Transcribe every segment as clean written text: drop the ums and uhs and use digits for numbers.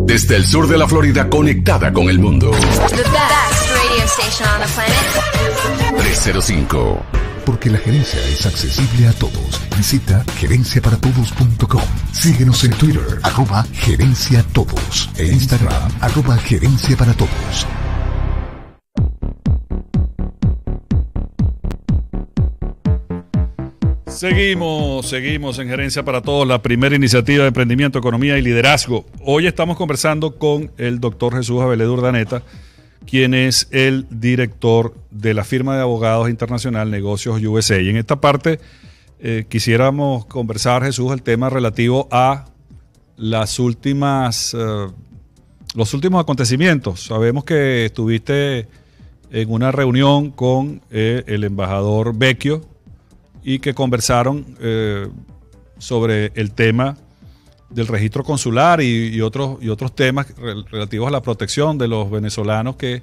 Desde el sur de la Florida, conectada con el mundo. The best radio station on the planet. 305. Porque la gerencia es accesible a todos. Visita gerenciaparatodos.com. Síguenos en Twitter, @gerenciatodos. E Instagram, @gerenciaparatodos. Seguimos en Gerencia para Todos, la primera iniciativa de emprendimiento, economía y liderazgo. Hoy estamos conversando con el doctor Jesús Abeleda Urdaneta, quien es el director de la firma de abogados internacional Negocios USA. Y en esta parte quisiéramos conversar, Jesús, el tema relativo a los últimos acontecimientos. Sabemos que estuviste en una reunión con el embajador Vecchio y que conversaron sobre el tema del registro consular y otros temas relativos a la protección de los venezolanos que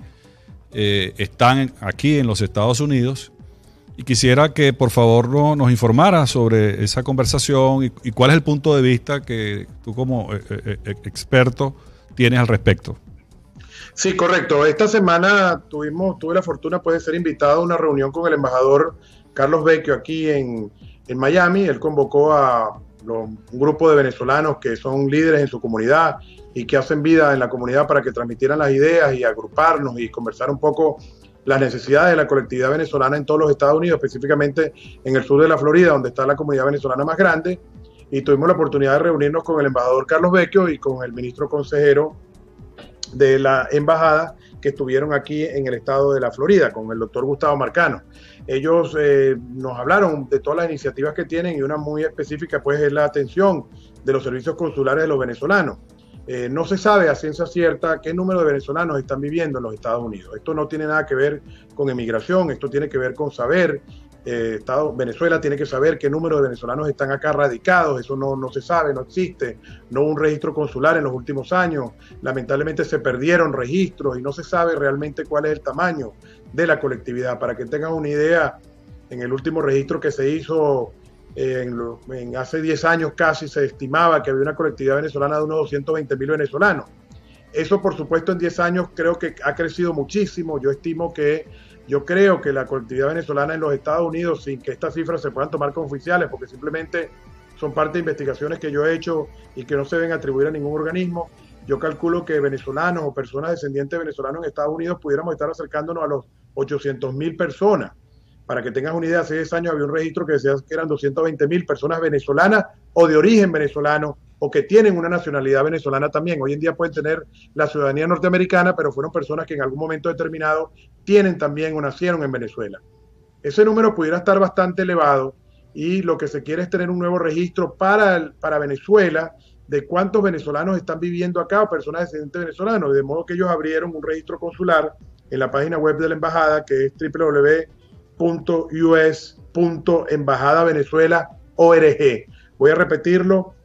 están aquí en los Estados Unidos. Y quisiera que por favor nos informara sobre esa conversación y cuál es el punto de vista que tú como experto tienes al respecto. Sí, correcto. Esta semana tuve la fortuna de ser invitado a una reunión con el embajador Carlos Vecchio aquí en Miami. Él convocó a un grupo de venezolanos que son líderes en su comunidad y que hacen vida en la comunidad para que transmitieran las ideas y agruparnos y conversar un poco las necesidades de la colectividad venezolana en todos los Estados Unidos, específicamente en el sur de la Florida, donde está la comunidad venezolana más grande. Y tuvimos la oportunidad de reunirnos con el embajador Carlos Vecchio y con el ministro consejero de la embajada que estuvieron aquí en el estado de la Florida, con el doctor Gustavo Marcano. Ellos nos hablaron de todas las iniciativas que tienen y una muy específica pues es la atención de los servicios consulares de los venezolanos. No se sabe a ciencia cierta qué número de venezolanos están viviendo en los Estados Unidos. Esto no tiene nada que ver con emigración, esto tiene que ver con saber, Venezuela tiene que saber qué número de venezolanos están acá radicados. Eso no se sabe, no existe, no hubo un registro consular en los últimos años, lamentablemente se perdieron registros y no se sabe realmente cuál es el tamaño de la colectividad. Para que tengan una idea, en el último registro que se hizo en hace 10 años casi, se estimaba que había una colectividad venezolana de unos 220,000 venezolanos. Eso, por supuesto, en 10 años creo que ha crecido muchísimo. Yo creo que la colectividad venezolana en los Estados Unidos, sin que estas cifras se puedan tomar como oficiales, porque simplemente son parte de investigaciones que yo he hecho y que no se deben atribuir a ningún organismo, yo calculo que venezolanos o personas descendientes de venezolanos en Estados Unidos pudiéramos estar acercándonos a los 800,000 personas. Para que tengas una idea, hace 10 años había un registro que decía que eran 220,000 personas venezolanas o de origen venezolano o que tienen una nacionalidad venezolana también. Hoy en día pueden tener la ciudadanía norteamericana, pero fueron personas que en algún momento determinado tienen también o nacieron en Venezuela. Ese número pudiera estar bastante elevado y lo que se quiere es tener un nuevo registro para Venezuela de cuántos venezolanos están viviendo acá o personas descendientes venezolanos. De modo que ellos abrieron un registro consular en la página web de la embajada, que es www.us.embajadavenezuela.org. Voy a repetirlo,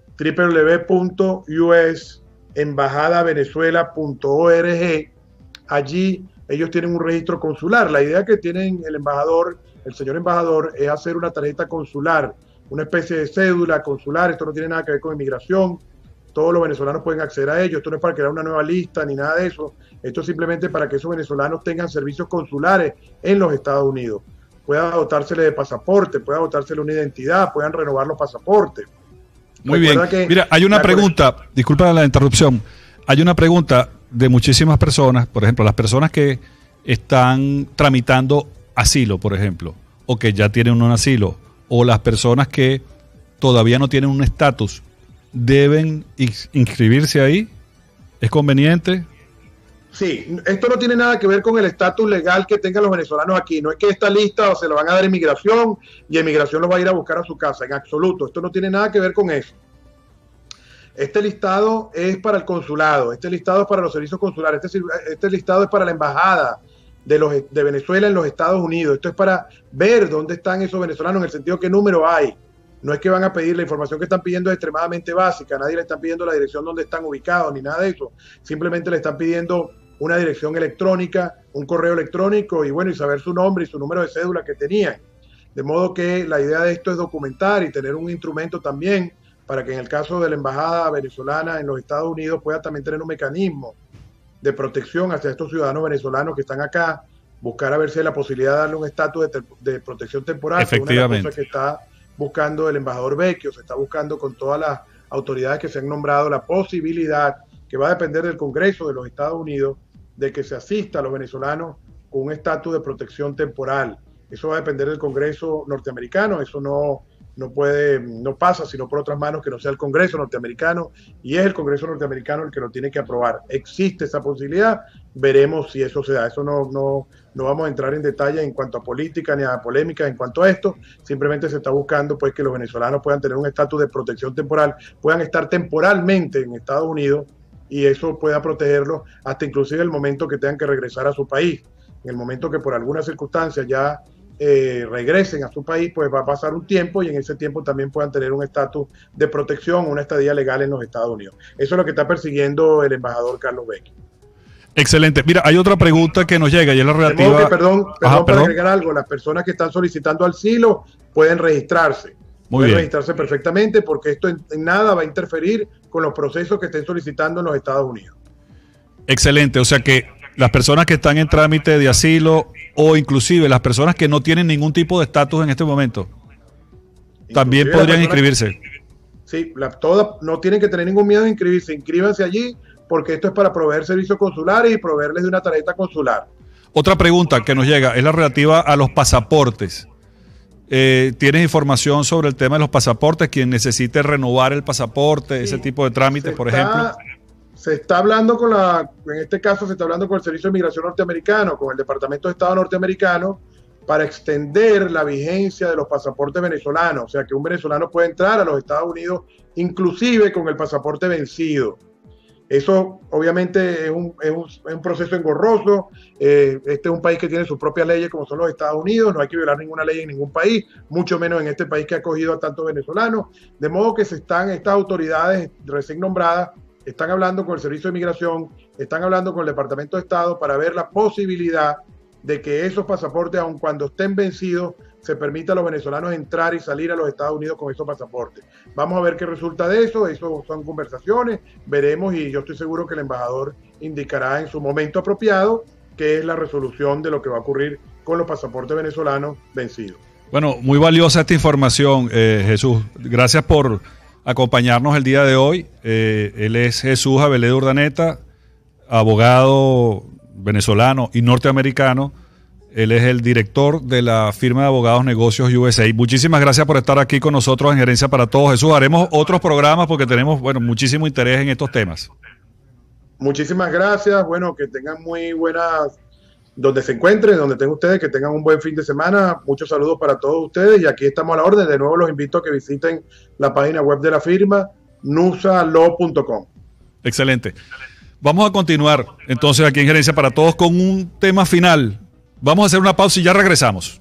www.us.embajadavenezuela.org. Allí ellos tienen un registro consular. La idea que tienen el señor embajador, es hacer una tarjeta consular, una especie de cédula consular. Esto no tiene nada que ver con inmigración. Todos los venezolanos pueden acceder a ello. Esto no es para crear una nueva lista ni nada de eso. Esto es simplemente para que esos venezolanos tengan servicios consulares en los Estados Unidos. Puedan dotársele de pasaporte, puedan dotársele una identidad, puedan renovar los pasaportes. Muy bien. Mira, hay una pregunta, disculpa la interrupción, hay una pregunta de muchísimas personas, por ejemplo, las personas que están tramitando asilo, por ejemplo, o que ya tienen un asilo, o las personas que todavía no tienen un estatus, ¿deben inscribirse ahí? ¿Es conveniente? Sí, esto no tiene nada que ver con el estatus legal que tengan los venezolanos aquí. No es que esta lista se la van a dar a inmigración y inmigración los va a ir a buscar a su casa, en absoluto. Esto no tiene nada que ver con eso. Este listado es para el consulado, este listado es para los servicios consulares, este listado es para la embajada de Venezuela en los Estados Unidos. Esto es para ver dónde están esos venezolanos, en el sentido de qué número hay. No es que van a pedir, la información que están pidiendo es extremadamente básica, nadie le está pidiendo la dirección donde están ubicados ni nada de eso. Simplemente le están pidiendo una dirección electrónica, un correo electrónico y bueno, y saber su nombre y su número de cédula que tenían. De modo que la idea de esto es documentar y tener un instrumento también para que en el caso de la embajada venezolana en los Estados Unidos pueda también tener un mecanismo de protección hacia estos ciudadanos venezolanos que están acá, buscar a ver si hay la posibilidad de darle un estatus de protección temporal. Efectivamente. Una de las cosas que está buscando el embajador Vecchio, se está buscando con todas las autoridades que se han nombrado la posibilidad, que va a depender del Congreso de los Estados Unidos, de que se asista a los venezolanos con un estatus de protección temporal. Eso va a depender del Congreso norteamericano, eso no pasa sino por otras manos que no sea el Congreso norteamericano, y es el Congreso norteamericano el que lo tiene que aprobar. Existe esa posibilidad, veremos si eso se da. Eso no vamos a entrar en detalle en cuanto a política ni a polémica en cuanto a esto, simplemente se está buscando pues que los venezolanos puedan tener un estatus de protección temporal, puedan estar temporalmente en Estados Unidos y eso pueda protegerlos hasta inclusive el momento que tengan que regresar a su país. En el momento que por alguna circunstancia ya regresen a su país, pues va a pasar un tiempo y en ese tiempo también puedan tener un estatus de protección, una estadía legal en los Estados Unidos. Eso es lo que está persiguiendo el embajador Carlos Vecchio. Excelente. Mira, hay otra pregunta que nos llega y es la relativa... De modo que, perdón, para agregar algo, las personas que están solicitando asilo pueden registrarse. Pueden registrarse perfectamente porque esto en nada va a interferir con los procesos que estén solicitando en los Estados Unidos. Excelente, o sea que las personas que están en trámite de asilo o inclusive las personas que no tienen ningún tipo de estatus en este momento, también inclusive podrían inscribirse. Sí, todas no tienen que tener ningún miedo de inscribirse, inscríbanse allí porque esto es para proveer servicios consulares y proveerles de una tarjeta consular. Otra pregunta que nos llega es la relativa a los pasaportes. ¿Tienes información sobre el tema de los pasaportes? Quien necesite renovar el pasaporte, sí, ese tipo de trámites, por ejemplo. Se está hablando en este caso se está hablando con el Servicio de Migración norteamericano, con el Departamento de Estado norteamericano, para extender la vigencia de los pasaportes venezolanos. O sea, que un venezolano puede entrar a los Estados Unidos inclusive con el pasaporte vencido. Eso obviamente es un proceso engorroso. Este es un país que tiene sus propias leyes como son los Estados Unidos, no hay que violar ninguna ley en ningún país, mucho menos en este país que ha acogido a tantos venezolanos, de modo que estas autoridades recién nombradas están hablando con el Servicio de Migración, están hablando con el Departamento de Estado para ver la posibilidad de que esos pasaportes, aun cuando estén vencidos, se permita a los venezolanos entrar y salir a los Estados Unidos con esos pasaportes. Vamos a ver qué resulta de eso son conversaciones, veremos y yo estoy seguro que el embajador indicará en su momento apropiado qué es la resolución de lo que va a ocurrir con los pasaportes venezolanos vencidos. Bueno, muy valiosa esta información, Jesús. Gracias por acompañarnos el día de hoy. Él es Jesús Abeledo Urdaneta, abogado venezolano y norteamericano. Él es el director de la firma de abogados Negocios USA. Muchísimas gracias por estar aquí con nosotros en Gerencia para Todos. Jesús, haremos otros programas porque tenemos muchísimo interés en estos temas. Muchísimas gracias. Bueno, que tengan muy buenas, donde se encuentren, donde estén ustedes, que tengan un buen fin de semana. Muchos saludos para todos ustedes y aquí estamos a la orden. De nuevo los invito a que visiten la página web de la firma, nusalaw.com. Excelente. Vamos a continuar entonces aquí en Gerencia para Todos con un tema final. Vamos a hacer una pausa y ya regresamos.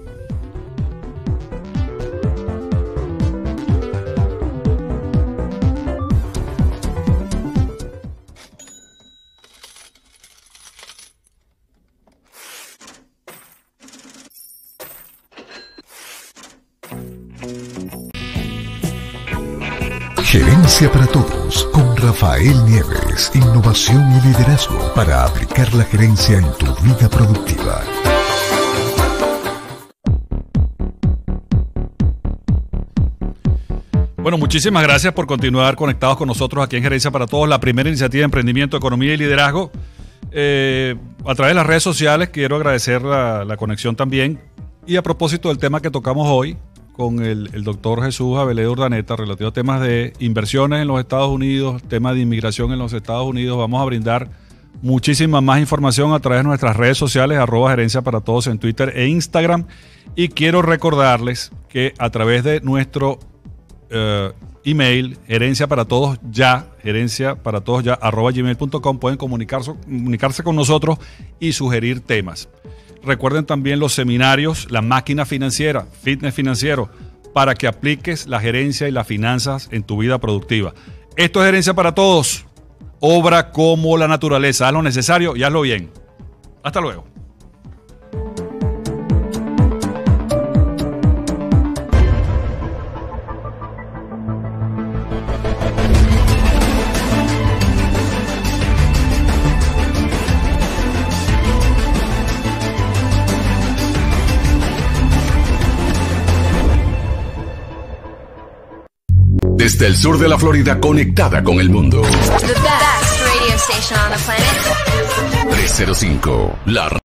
Gerencia para Todos con Rafael Nieves. Innovación y liderazgo para aplicar la gerencia en tu vida productiva. Bueno, muchísimas gracias por continuar conectados con nosotros aquí en Gerencia para Todos, la primera iniciativa de emprendimiento, economía y liderazgo. A través de las redes sociales quiero agradecer la conexión también. Y a propósito del tema que tocamos hoy, con el doctor Jesús Abeledo Urdaneta, relativo a temas de inversiones en los Estados Unidos, temas de inmigración en los Estados Unidos. Vamos a brindar muchísima más información a través de nuestras redes sociales, @Gerencia para Todos en Twitter e Instagram. Y quiero recordarles que a través de nuestro email, gerenciaparatodosya@gmail.com, pueden comunicarse con nosotros y sugerir temas. Recuerden también los seminarios, la máquina financiera, fitness financiero, para que apliques la gerencia y las finanzas en tu vida productiva. Esto es Gerencia para Todos. Obra como la naturaleza. Haz lo necesario y hazlo bien. Hasta luego. Desde el sur de la Florida, conectada con el mundo. The best radio station on the planet. 305, la